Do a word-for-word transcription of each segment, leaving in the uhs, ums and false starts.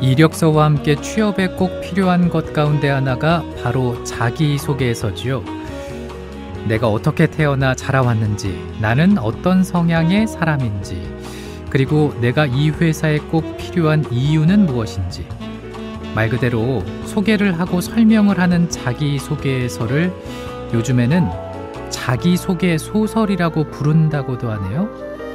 이력서와 함께 취업에 꼭 필요한 것 가운데 하나가 바로 자기소개서지요. 내가 어떻게 태어나 자라왔는지, 나는 어떤 성향의 사람인지, 그리고 내가 이 회사에 꼭 필요한 이유는 무엇인지, 말 그대로 소개를 하고 설명을 하는 자기소개서를 요즘에는 자기소개 소설이라고 부른다고도 하네요.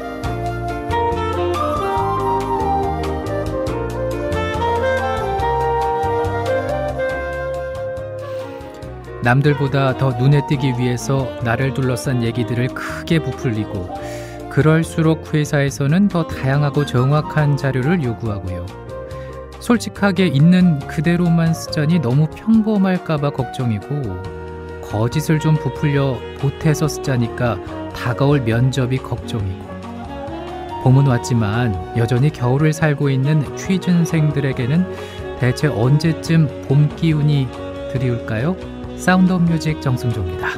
남들보다 더 눈에 띄기 위해서 나를 둘러싼 얘기들을 크게 부풀리고, 그럴수록 회사에서는 더 다양하고 정확한 자료를 요구하고요. 솔직하게 있는 그대로만 쓰자니 너무 평범할까봐 걱정이고, 거짓을 좀 부풀려 보태서 쓰자니까 다가올 면접이 걱정이고, 봄은 왔지만 여전히 겨울을 살고 있는 취준생들에게는 대체 언제쯤 봄 기운이 드리울까요? 사운드 오브 뮤직 정승조입니다.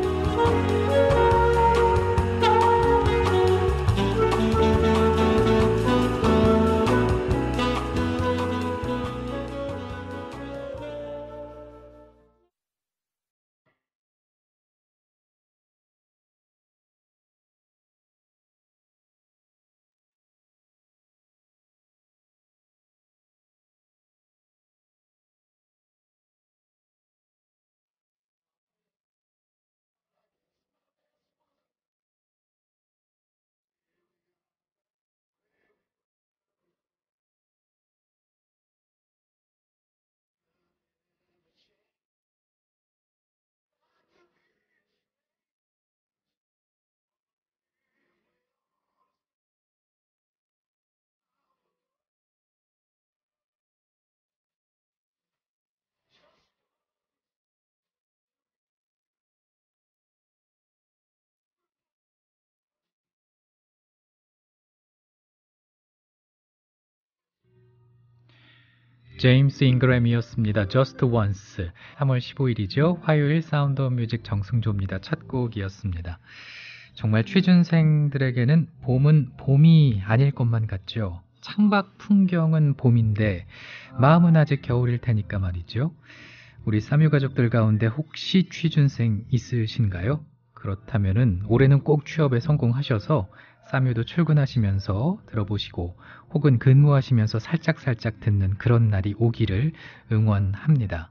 제임스 잉그램이었습니다. Just Once. 삼월 십오일이죠. 화요일 사운드 오브 뮤직 정승조입니다. 첫 곡이었습니다. 정말 취준생들에게는 봄은 봄이 아닐 것만 같죠. 창밖 풍경은 봄인데 마음은 아직 겨울일 테니까 말이죠. 우리 쌈유 가족들 가운데 혹시 취준생 있으신가요? 그렇다면은 올해는 꼭 취업에 성공하셔서 쌈유도 출근하시면서 들어보시고, 혹은 근무하시면서 살짝살짝 듣는 그런 날이 오기를 응원합니다.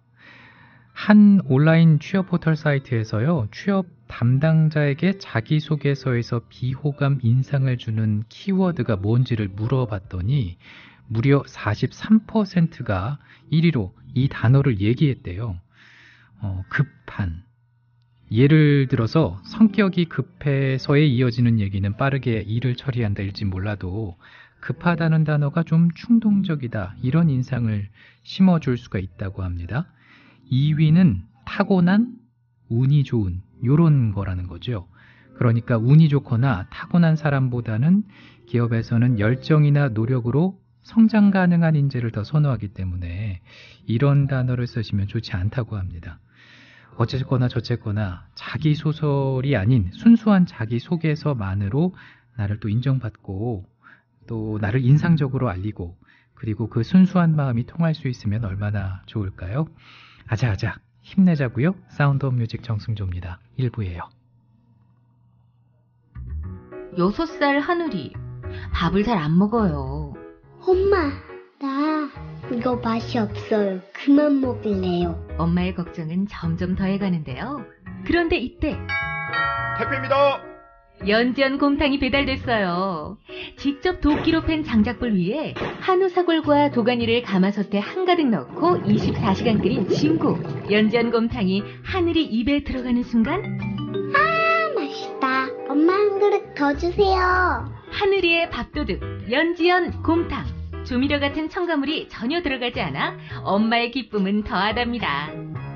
한 온라인 취업 포털 사이트에서요, 취업 담당자에게 자기소개서에서 비호감 인상을 주는 키워드가 뭔지를 물어봤더니 무려 사십삼 퍼센트가 일 위로 이 단어를 얘기했대요. 어, 급한. 예를 들어서 성격이 급해서에 이어지는 얘기는 빠르게 일을 처리한다일지 몰라도, 급하다는 단어가 좀 충동적이다, 이런 인상을 심어줄 수가 있다고 합니다. 이 위는 타고난, 운이 좋은, 요런 거라는 거죠. 그러니까 운이 좋거나 타고난 사람보다는 기업에서는 열정이나 노력으로 성장 가능한 인재를 더 선호하기 때문에 이런 단어를 쓰시면 좋지 않다고 합니다. 어쨌거나 저쨌거나 자기 소설이 아닌 순수한 자기 소개서만으로 나를 또 인정받고 또 나를 인상적으로 알리고, 그리고 그 순수한 마음이 통할 수 있으면 얼마나 좋을까요? 아자아자 힘내자고요. 사운드 오브 뮤직 정승조입니다. 일 부예요. 여섯 살 하늘이 밥을 잘 안 먹어요. 엄마, 나 이거 맛이 없어요. 그만 먹을래요. 엄마의 걱정은 점점 더해가는데요. 그런데 이때 택배입니다. 연지연 곰탕이 배달됐어요. 직접 도끼로 팬 장작불 위에 한우 사골과 도가니를 가마솥에 한가득 넣고 이십사 시간 끓인 진구. 연지연 곰탕이 하늘이 입에 들어가는 순간, 아, 맛있다. 엄마 한 그릇 더 주세요. 하늘이의 밥도둑 연지연 곰탕. 조미료 같은 첨가물이 전혀 들어가지 않아 엄마의 기쁨은 더하답니다.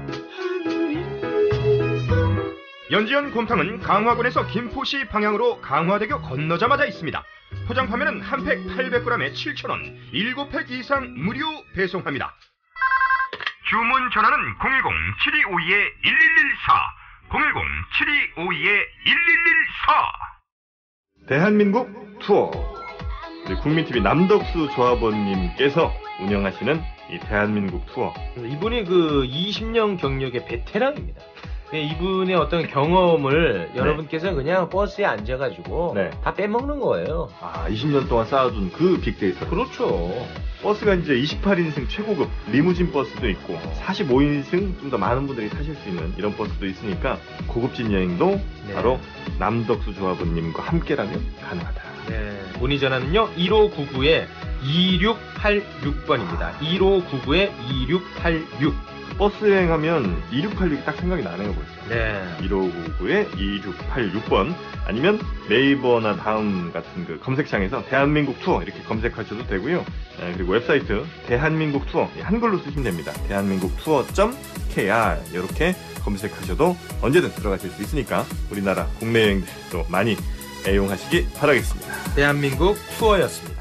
연지연 곰탕은 강화군에서 김포시 방향으로 강화대교 건너자마자 있습니다. 포장 판매는 한 팩 팔백 그램에 칠천 원, 일곱 팩 이상 무료 배송합니다. 주문 전화는 공일공 칠이오이 일일일사, 공일공 칠이오이 일일일사. 대한민국 투어. 우리 국민티비 남덕수 조합원님께서 운영하시는 이 대한민국 투어. 이분이 그 이십 년 경력의 베테랑입니다. 이분의 어떤 경험을 네. 여러분께서 그냥 버스에 앉아가지고 네. 다 빼먹는 거예요. 아, 이십 년 동안 쌓아둔 그 빅데이터. 그렇죠. 버스가 이제 이십팔 인승 최고급 리무진 버스도 있고 사십오 인승 좀 더 많은 분들이 타실 수 있는 이런 버스도 있으니까 고급진 여행도 네. 바로 남덕수 조합원님과 함께라면 가능하다. 네. 문의 전화는요 일오구구 이육팔육 번입니다. 일오구구 이육팔육. 버스 여행하면 이육팔육이 딱 생각이 나네요 벌써. 네. 일오구구 이육팔육 번 아니면 네이버나 다음 같은 그 검색창에서 대한민국 투어 이렇게 검색하셔도 되고요. 네, 그리고 웹사이트 대한민국 투어 한글로 쓰시면 됩니다. 대한민국 투어 닷 케이알 이렇게 검색하셔도 언제든 들어가실 수 있으니까 우리나라 국내 여행들도 많이 애용하시기 바라겠습니다. 대한민국 투어였습니다.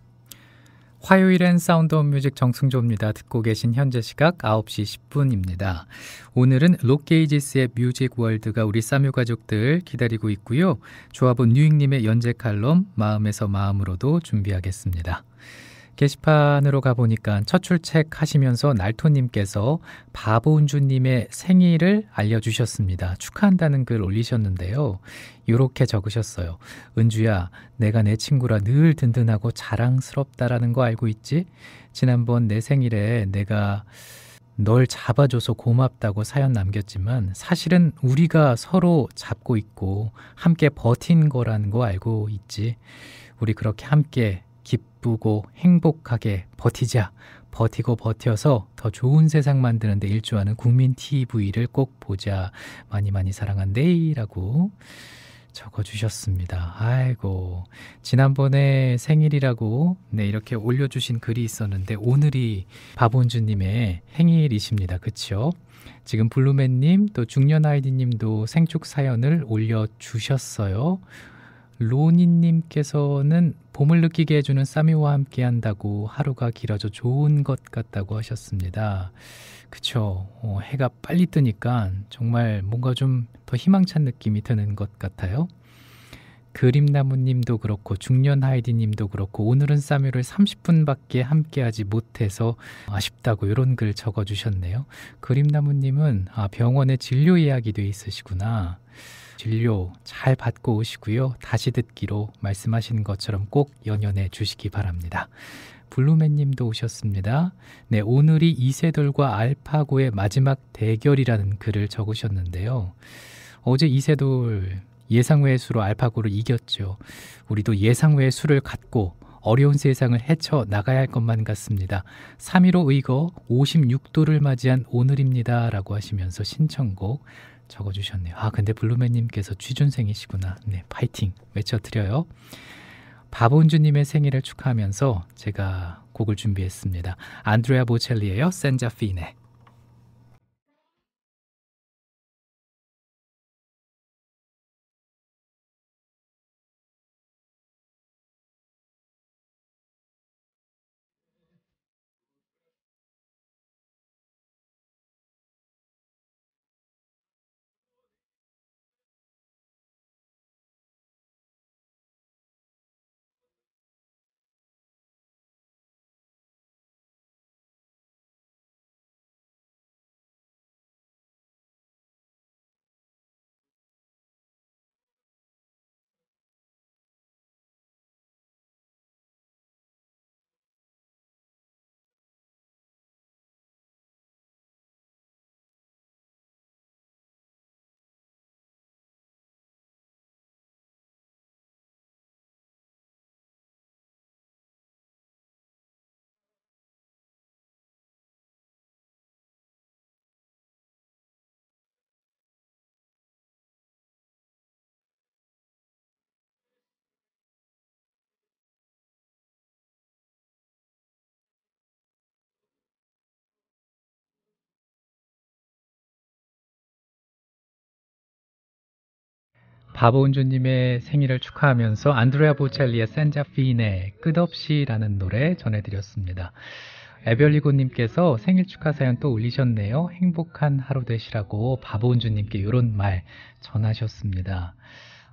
화요일엔 사운드 오브 뮤직 정승조입니다. 듣고 계신 현재 시각 아홉 시 십 분입니다. 오늘은 록게이지스의 뮤직 월드가 우리 싸뮤 가족들 기다리고 있고요. 조합은 뉴익님의 연재 칼럼 마음에서 마음으로도 준비하겠습니다. 게시판으로 가보니까 첫 출첵 하시면서 날토님께서 바보은주님의 생일을 알려주셨습니다. 축하한다는 글 올리셨는데요. 이렇게 적으셨어요. 은주야, 내가 내 친구라 늘 든든하고 자랑스럽다라는 거 알고 있지? 지난번 내 생일에 내가 널 잡아줘서 고맙다고 사연 남겼지만 사실은 우리가 서로 잡고 있고 함께 버틴 거라는 거 알고 있지? 우리 그렇게 함께 기쁘고 행복하게 버티자. 버티고 버텨서 더 좋은 세상 만드는 데 일조하는 국민 티비를 꼭 보자. 많이 많이 사랑한대 라고 적어주셨습니다. 아이고, 지난번에 생일이라고 네 이렇게 올려주신 글이 있었는데 오늘이 바본주님의 생일이십니다. 그쵸? 지금 블루맨님 또 중년아이디님도 생축 사연을 올려주셨어요. 로니님께서는 봄을 느끼게 해주는 싸미와 함께 한다고 하루가 길어져 좋은 것 같다고 하셨습니다. 그쵸. 어, 해가 빨리 뜨니까 정말 뭔가 좀 더 희망찬 느낌이 드는 것 같아요. 그림나무님도 그렇고 중년하이디님도 그렇고 오늘은 싸미를 삼십 분밖에 함께하지 못해서 아쉽다고 이런 글 적어주셨네요. 그림나무님은 아, 병원에 진료 예약이 돼 있으시구나. 진료 잘 받고 오시고요. 다시 듣기로 말씀하신 것처럼 꼭 연연해 주시기 바랍니다. 블루맨님도 오셨습니다. 네, 오늘이 이세돌과 알파고의 마지막 대결이라는 글을 적으셨는데요. 어제 이세돌 예상외의 수로 알파고를 이겼죠. 우리도 예상외의 수를 갖고 어려운 세상을 헤쳐 나가야 할 것만 같습니다. 삼일오 의거 오십육 도를 맞이한 오늘입니다 라고 하시면서 신청곡 적어주셨네요. 아, 근데 블루맨님께서 취준생이시구나. 네, 파이팅 외쳐드려요. 바본주님의 생일을 축하하면서 제가 곡을 준비했습니다. 안드레아 보첼리예요. 센자 피네. 바보은주님의 생일을 축하하면서 안드레아 보첼리의 센자 피네 끝없이라는 노래 전해드렸습니다. 에별리고님께서 생일 축하 사연 또 올리셨네요. 행복한 하루 되시라고 바보은주님께 이런 말 전하셨습니다.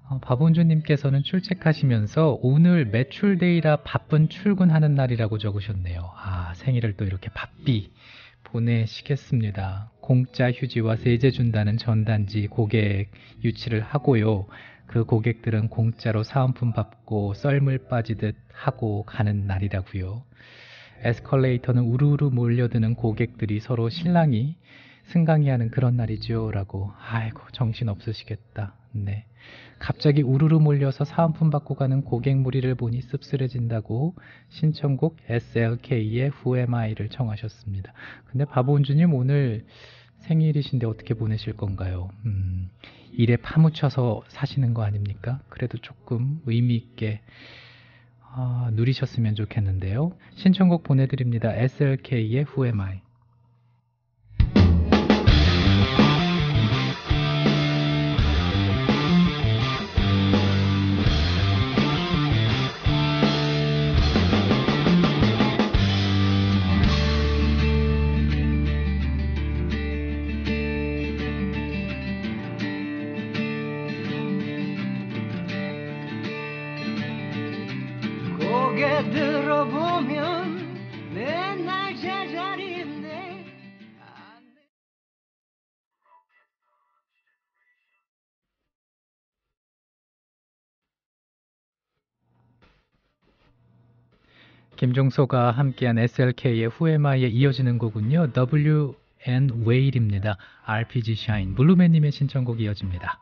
어, 박원주님께서는 출첵하시면서 오늘 매출데이라 바쁜 출근하는 날이라고 적으셨네요. 아, 생일을 또 이렇게 바삐 보내시겠습니다. 공짜 휴지와 세제 준다는 전단지 고객 유치를 하고요. 그 고객들은 공짜로 사은품 받고 썰물 빠지듯 하고 가는 날이라고요. 에스컬레이터는 우르르 몰려드는 고객들이 서로 실랑이 승강이 하는 그런 날이죠. 라고. 아이고, 정신 없으시겠다. 네. 갑자기 우르르 몰려서 사은품 받고 가는 고객 무리를 보니 씁쓸해진다고 신청곡 에스엘케이의 Who Am I를 청하셨습니다. 근데 바보은주님 오늘 생일이신데 어떻게 보내실 건가요? 음, 일에 파묻혀서 사시는 거 아닙니까? 그래도 조금 의미 있게 아, 누리셨으면 좋겠는데요. 신청곡 보내드립니다. 에스엘케이의 Who Am I. 고개 들어보면 맨날 제자리인데 김종서가 함께한 에스엘케이의 Who Am I에 이어지는 곡은요. 더블유 앤 웨일입니다. 알피지 샤인. 블루맨님의 신청곡이 이어집니다.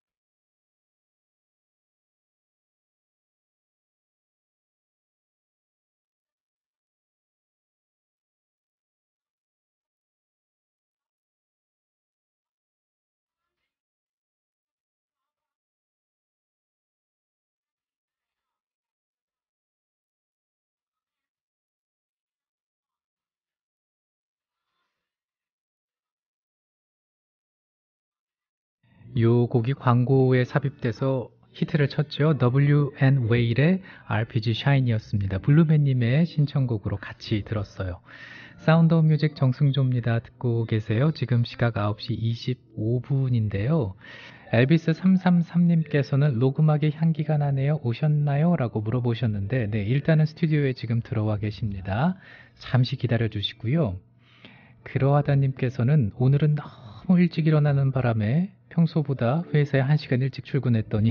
요 곡이 광고에 삽입돼서 히트를 쳤죠. 더블유 앤 웨일의 알피지 샤인이었습니다. 블루맨님의 신청곡으로 같이 들었어요. 사운드 오브 뮤직 정승조입니다. 듣고 계세요. 지금 시각 아홉 시 이십오 분인데요. 엘비스 삼삼삼님께서는 녹음하게 향기가 나네요. 오셨나요? 라고 물어보셨는데 네, 일단은 스튜디오에 지금 들어와 계십니다. 잠시 기다려 주시고요. 그러하다님께서는 오늘은 너무 일찍 일어나는 바람에 평소보다 회사에 한 시간 일찍 출근했더니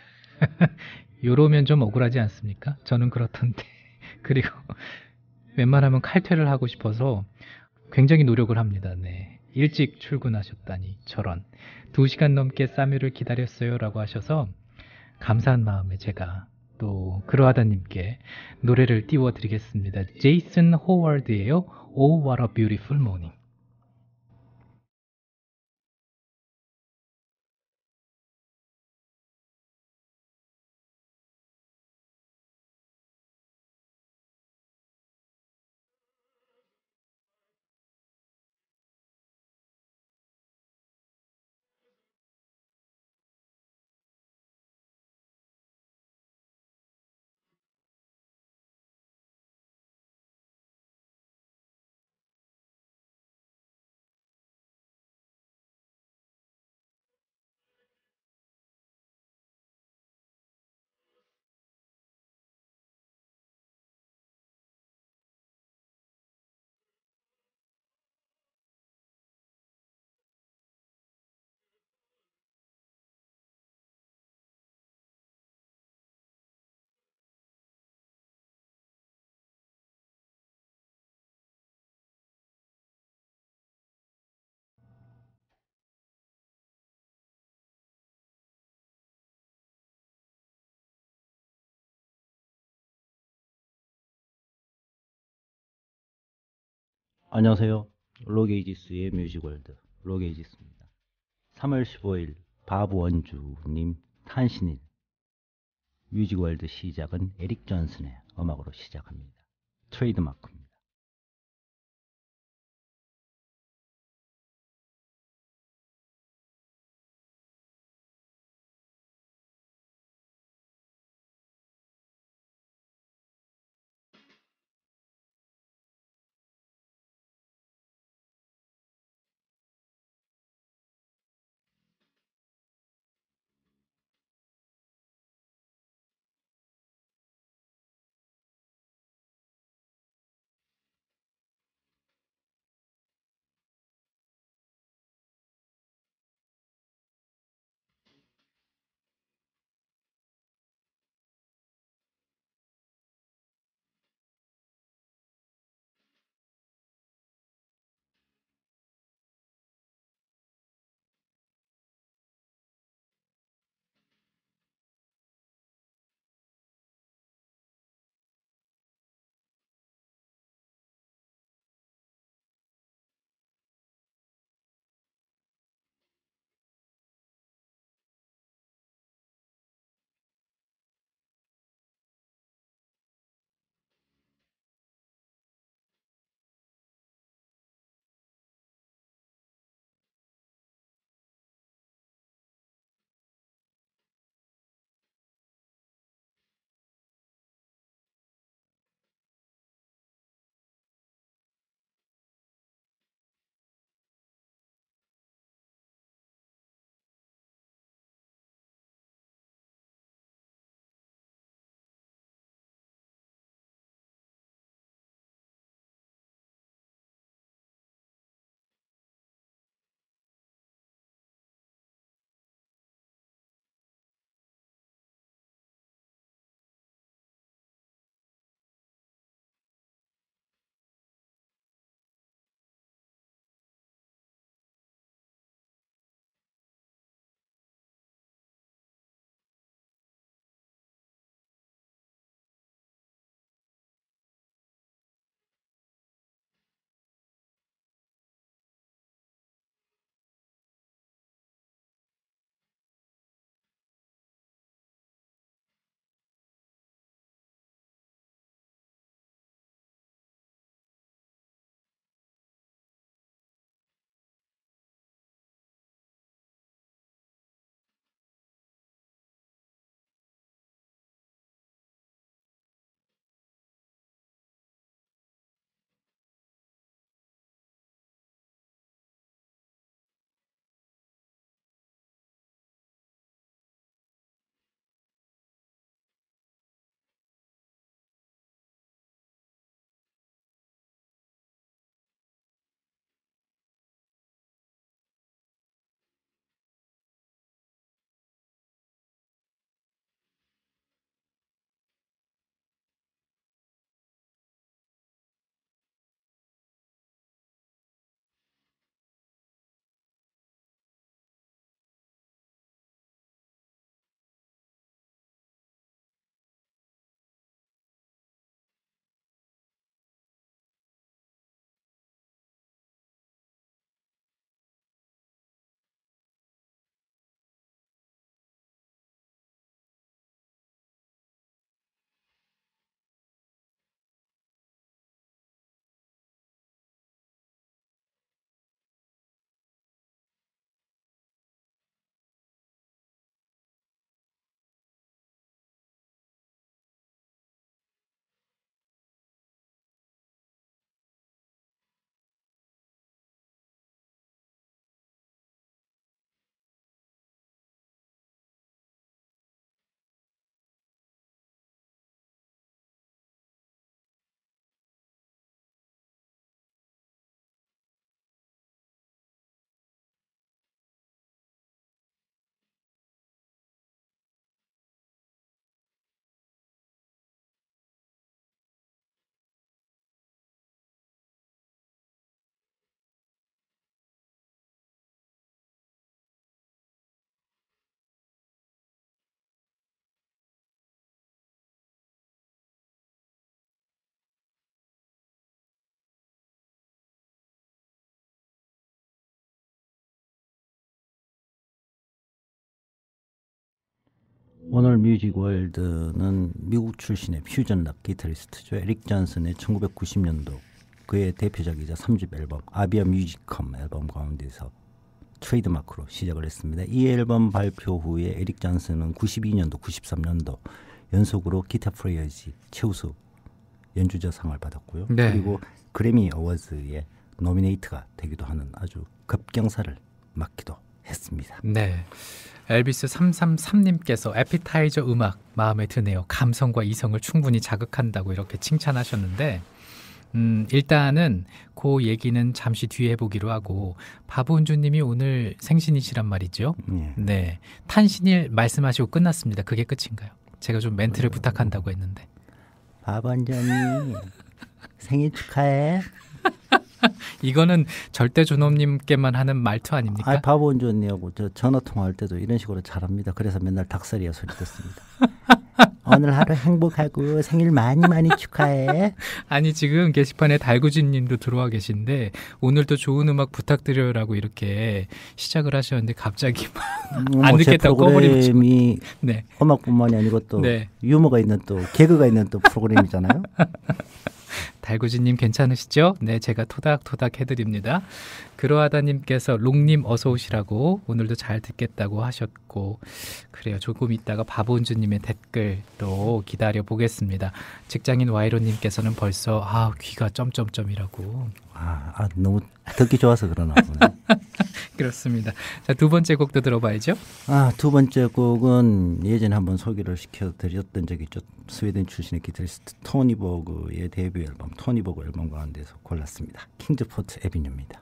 요러면 좀 억울하지 않습니까? 저는 그렇던데. 그리고 웬만하면 칼퇴를 하고 싶어서 굉장히 노력을 합니다. 네. 일찍 출근하셨다니 저런. 두 시간 넘게 싸뮤를 기다렸어요 라고 하셔서 감사한 마음에 제가 또 그러하다님께 노래를 띄워드리겠습니다. 제이슨 호워드예요. Oh, what a beautiful morning. 안녕하세요. 로게이지스의 뮤직월드 로게이지스입니다. 삼월 십오일 바브 원주님 탄신일 뮤직월드 시작은 에릭 존슨의 음악으로 시작합니다. 트레이드마크입니다. 오늘 뮤직월드는 미국 출신의 퓨전 락 기타리스트죠. 에릭 존슨의 천구백구십 년도 그의 대표작이자 삼 집 앨범 아비아 뮤지컴 앨범 가운데서 트레이드마크로 시작을 했습니다. 이 앨범 발표 후에 에릭 존슨은 구십이 년도, 구십삼 년도 연속으로 기타 플레이어즈 최우수 연주자상을 받았고요. 네. 그리고 그래미 어워즈에 노미네이트가 되기도 하는 아주 급경사를 맞기도 했습니다. 네. 엘비스 삼삼삼님께서 에피타이저 음악 마음에 드네요. 감성과 이성을 충분히 자극한다고 이렇게 칭찬하셨는데 음, 일단은 그 얘기는 잠시 뒤에 해보기로 하고 바보은주님이 오늘 생신이시란 말이죠. 예. 네. 탄신일 말씀하시고 끝났습니다. 그게 끝인가요? 제가 좀 멘트를 부탁한다고 했는데. 바본전이 생일 축하해. 이거는 절대 존엄님께만 하는 말투 아닙니까? 아, 바본전이하고 저 전화 통화할 때도 이런 식으로 잘합니다. 그래서 맨날 닭살이야 소리 듣습니다. 오늘 하루 행복하고 생일 많이 많이 축하해. 아니 지금 게시판에 달구진님도 들어와 계신데 오늘도 좋은 음악 부탁드려요라고 이렇게 시작을 하셨는데 갑자기 음, 안 뭐 제 듣겠다고 꺼버리면 프로그램이 네. 음악뿐만이 아니고 또 네. 유머가 있는 또 개그가 있는 또 프로그램이잖아요. 달구진님 괜찮으시죠? 네, 제가 토닥토닥 해드립니다. 그러하다님께서 롱님 어서 오시라고 오늘도 잘 듣겠다고 하셨고 그래요. 조금 있다가 바본주님의 댓글도 기다려 보겠습니다. 직장인 와이로님께서는 벌써 아 귀가 점점점이라고. 아, 아 너무 듣기 좋아서 그러나 보네. 그렇습니다. 자, 두 번째 곡도 들어봐야죠. 아, 두 번째 곡은 예전에 한번 소개를 시켜드렸던 적이 있죠. 스웨덴 출신의 기타리스트 토니 버그의 데뷔 앨범 토니 버그 앨범 가운데서 골랐습니다. 킹즈포트 에비뉴입니다.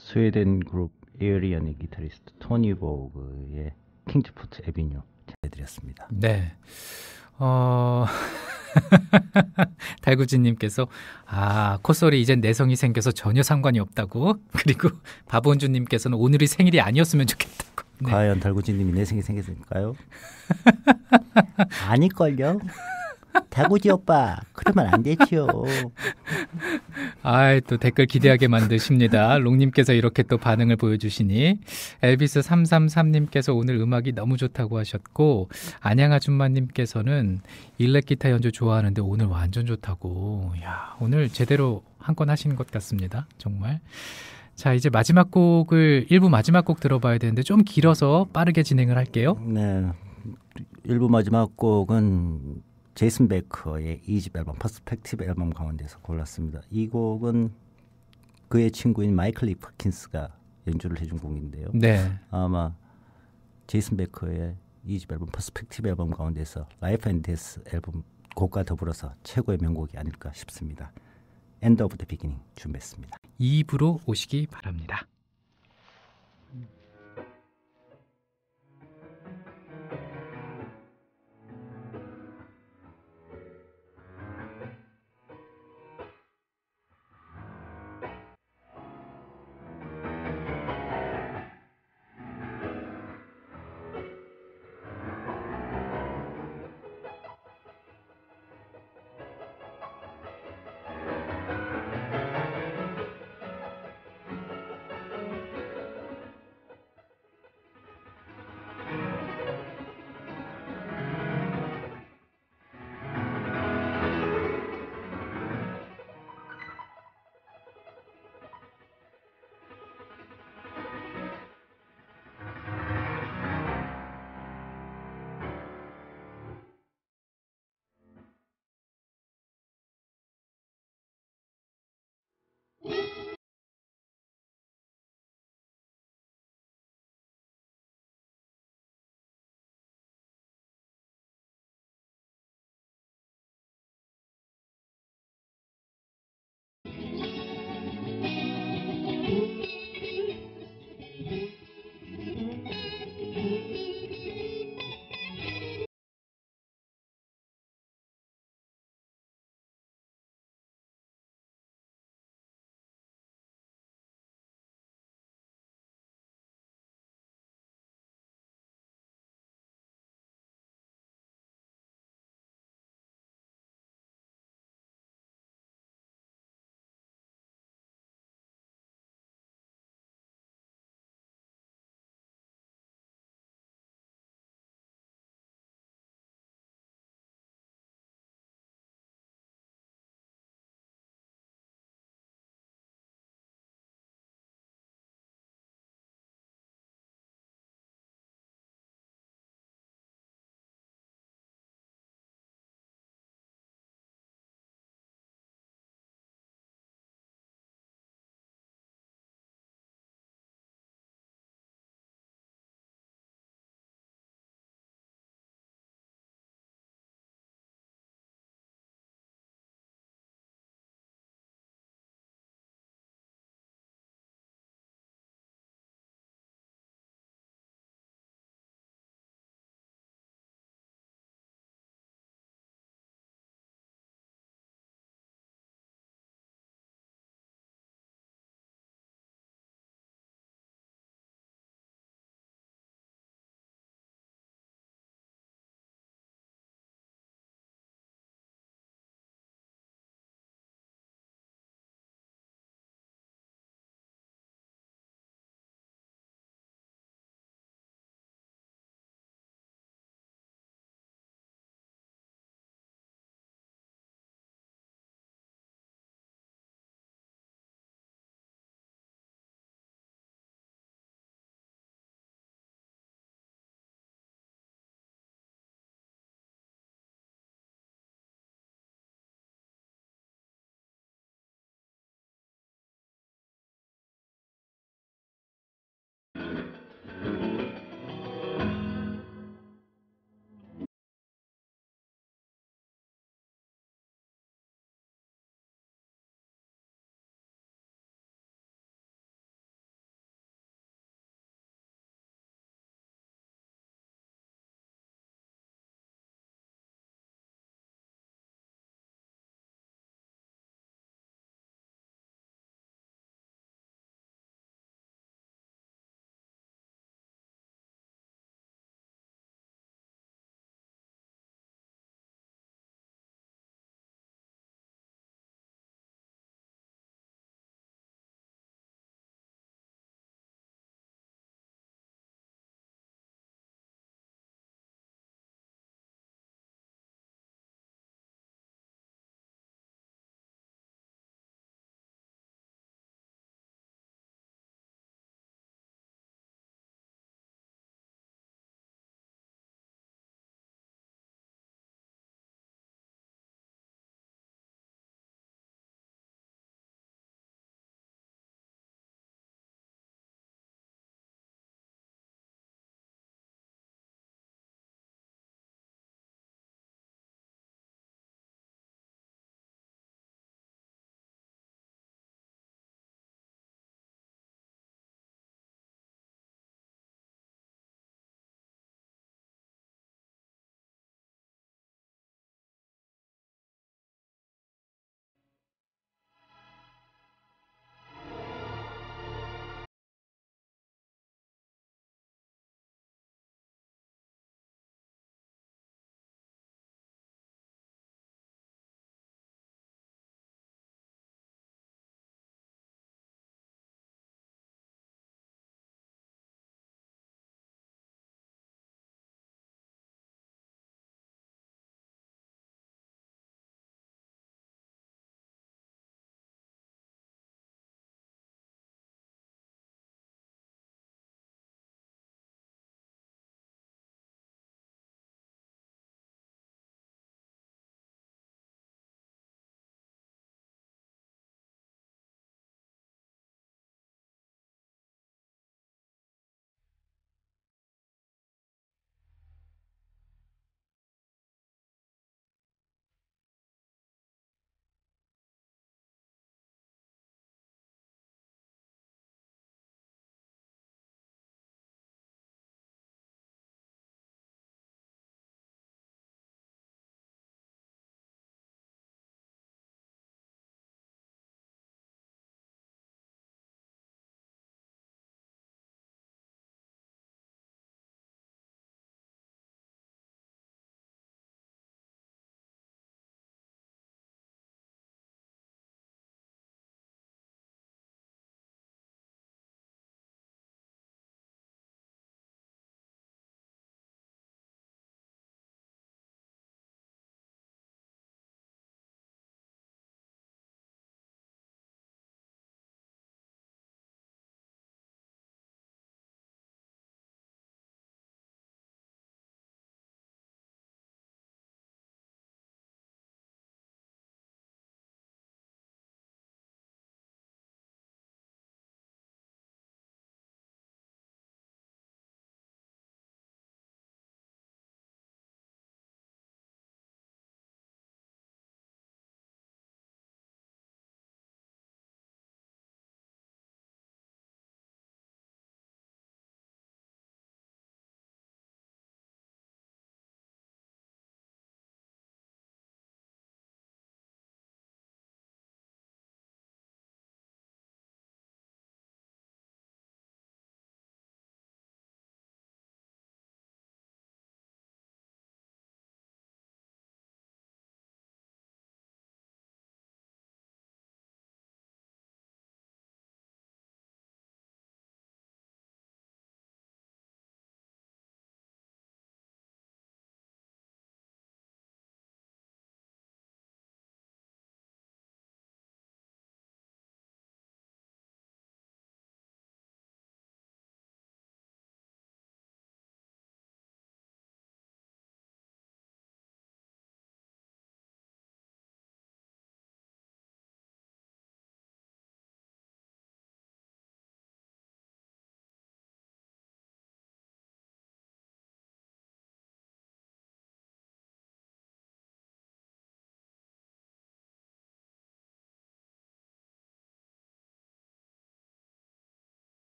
스웨덴 그룹 에어리언의 기타리스트 토니 보그의 킹즈포트 에비뉴 전해드렸습니다. 네. 어... 달구지님께서 아 콧소리 이젠 내성이 생겨서 전혀 상관이 없다고. 그리고 바본주님께서는 오늘이 생일이 아니었으면 좋겠다고. 네. 과연 달구지님이 내생이 생겼을까요? 아닐걸요? 달구지 오빠 그러면 안 되지요. 아, 또 댓글 기대하게 만드십니다. 롱님께서 이렇게 또 반응을 보여주시니 엘비스 삼삼삼님께서 오늘 음악이 너무 좋다고 하셨고 안양 아줌마님께서는 일렉 기타 연주 좋아하는데 오늘 완전 좋다고. 야, 오늘 제대로 한 건 하신 것 같습니다. 정말. 자, 이제 마지막 곡을 일 부 마지막 곡 들어봐야 되는데 좀 길어서 빠르게 진행을 할게요. 네, 일 부 마지막 곡은 제이슨 베커의 이 집 앨범 퍼스펙티브 앨범 가운데서 골랐습니다. 이 곡은 그의 친구인 마이클 리 퍼킨스가 연주를 해준 곡인데요. 네. 아마 제이슨 베커의 이 집 앨범 퍼스펙티브 앨범 가운데서 라이프 앤 데스 앨범 곡과 더불어서 최고의 명곡이 아닐까 싶습니다. End of the Beginning 준비했습니다. 이 부로 오시기 바랍니다.